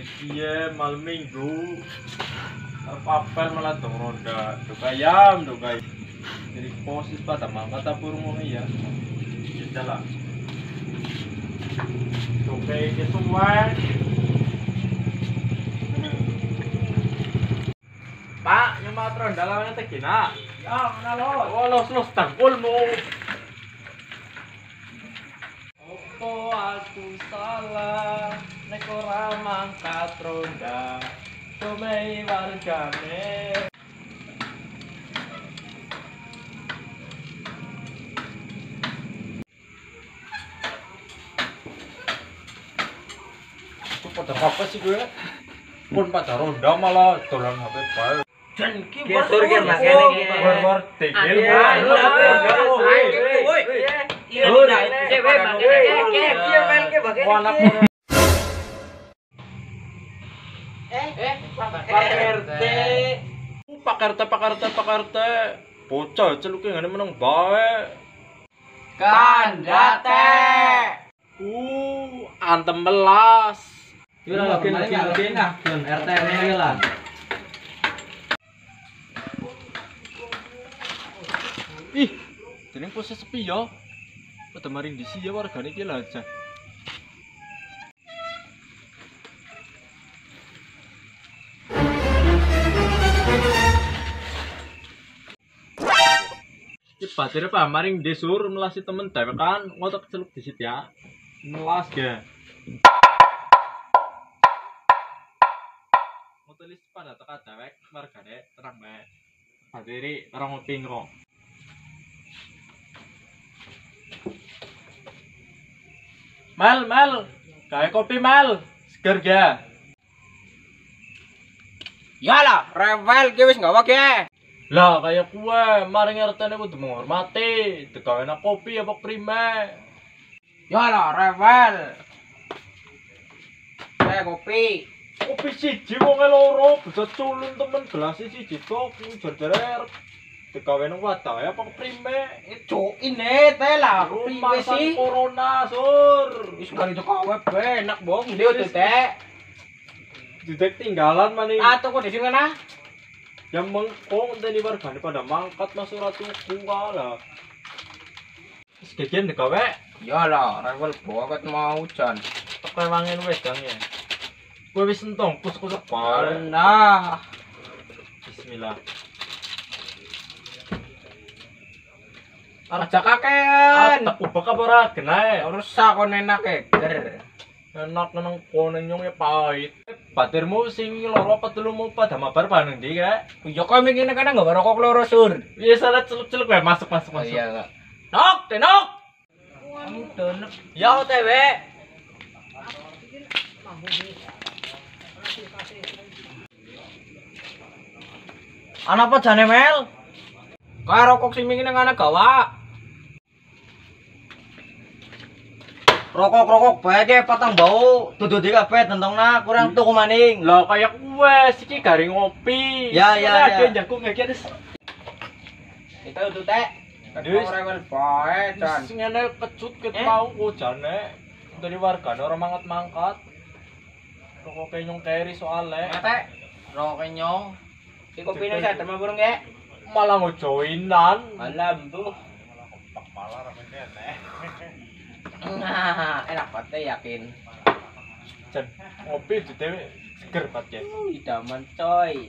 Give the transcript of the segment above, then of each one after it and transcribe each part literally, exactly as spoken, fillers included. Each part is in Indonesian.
Iya, malam minggu. Apel malah dong ronda. Duka ayam, duka. Jadi posis pada mangkat apa rumah ya. Kita lah. Duka ini semua. Pak, nyemat ronda lawannya tegina. Ya, mana lo? Oh, los los tangkulmu. Opo aku salah. Nek ora mangkat ronda Domei wargane Itu pada apa sih gue? Pun pada ronda malah dolan H P bae. Dan ki Gesur ki makane ki. War-war tegel. Woi. Iya, cewek makane ki main ki bagene. Eh, eh, Pak R T. Pak R T, Pak R T, Pak R T. Bocah celuke ngene meneng bae. Kandate. Uh, antem belas. Yo lagi lagi lagi nah, Jon R T ini lah. Ih, jeneng pose sepi ya. Pada maring disi ya wargane iki lah aja. Batir apa maring desur melasi temen dewek kan ngotot celup disit ya. Melas ga. Ngotolis pada teka dewek wargane tenang bae. Batiri ora ngopi kok. Mal, mal. Kayak kopi mal. Seger ga. Yalah, rewel ki wis gawa ki. Lah kayak kue, maring R T-ne kudu menghormati. Degawena kopi apa prime. Yalah, rewel. Eh, kopi. Kopi siji wonge loro, bisa culun temen gelas siji tok jar-jar. Degawena wadah apa prime. Itu ini teh lah, Rumah kopi sih. corona sur. Wis kali itu kawe enak bong, dia tuh teh. Dudek tinggalan maning. Atau kok di sini nah? Yang mengkong tadi wargane pada mangkat masuk ratu kuala. Sekian degawe. Yalah, rewel banget mau hujan. Pakai wangen wedang ya. Gue wis entong kus-kus bae. Nah, Bismillah. aja kakean. Tak ubek apa ora genae. Rusak kon enak e, ger. Enak nang kono nyong pahit. Batirmu sing loro apa telumu pada mabar paneng ndi kek? Ya kok mingine kana enggak rokok loro sur. Iya salah celup-celup wae masuk masuk masuk. Iya enggak. Nok, tenok. Kamu tenok. Ya O T W. Ana apa jane Mel? Kae rokok sing mingine kana gawa. Rokok-rokok bae ke patang bau, dudu di kabeh tentongna kurang tuku maning. Lah kayak gue siki garing ngopi. Ya, ya, ya. Ada jangkung ngeki ada. Itu tuh teh. Wis. Rewel bae dan. Sing ngene kecut ket Eh? mau kojane. Dari wargane ora mangkat-mangkat. Rokok kenyong keri soalnya. Teh. Rokok nyong. Iki kopine wis adem burung ya. Malah ngojoinan. Alam tuh. Kompak malah ramene aneh. Nah, enak banget yakin. Jan ngopi di dewe seger banget ya. Idaman coy.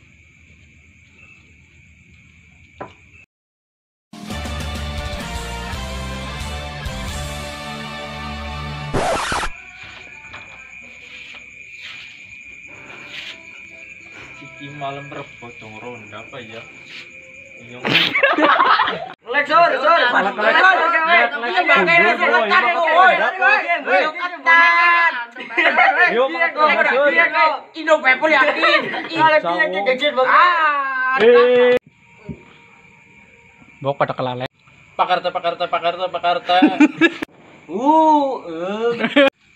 Iki malam rebot dong ronda apa ya? Nyong. Lek sur, sur. Lek, lek. Lek, lek. Iya, makanya sur ketan woi. Woi, ketan. Yo, Mas Sur. Indo people yakin. Kalau dia gegit banget. Ah. Eh. Bok pada kelale. Pakarta, pakarta, pakarta, pakarta. Uh, eh.